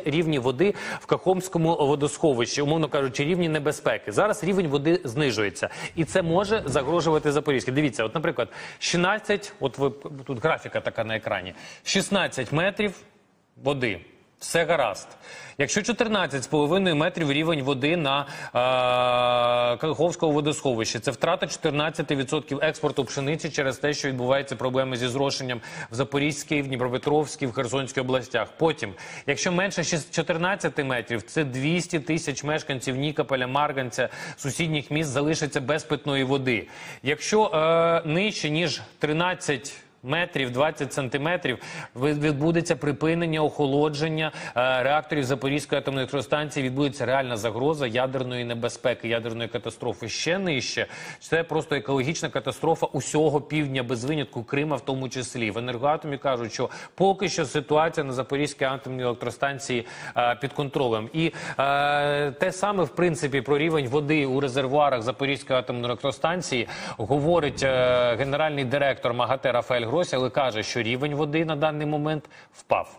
рівні води в Каховському водосховищі, умовно кажучи, рівні небезпеки. Зараз рівень води знижується. І це може загрожувати Запорізькій. Дивіться, от, наприклад, 16, от ви, тут графіка така на екрані, 16 метрів води. Все гаразд. Якщо 14,5 метрів рівень води на Каховському водосховищі, це втрата 14% експорту пшениці через те, що відбуваються проблеми зі зрошенням в Запорізькій, в Дніпропетровській, в Херсонській областях. Потім, якщо менше 14 метрів, це 200 тисяч мешканців Нікополя, Марганця, сусідніх міст залишаться без питної води. Якщо нижче, ніж 13 метрів, 20 сантиметрів, відбудеться припинення охолодження реакторів Запорізької атомної електростанції, відбудеться реальна загроза ядерної небезпеки, ядерної катастрофи. Ще нижче – це просто екологічна катастрофа усього півдня, без винятку, Крима в тому числі. В Енергоатомі кажуть, що поки що ситуація на Запорізькій атомній електростанції під контролем. І те саме, в принципі, про рівень води у резервуарах Запорізької атомної електростанції говорить генеральний директор МАГАТЕ Рафаель Гросі, але каже, що рівень води на даний момент впав.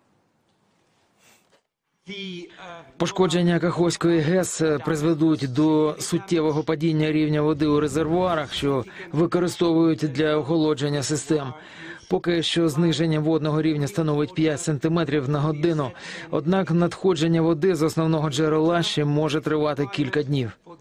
Пошкодження Каховської ГЕС призведуть до суттєвого падіння рівня води у резервуарах, що використовують для охолодження систем. Поки що зниження водного рівня становить 5 сантиметрів на годину. Однак надходження води з основного джерела ще може тривати кілька днів.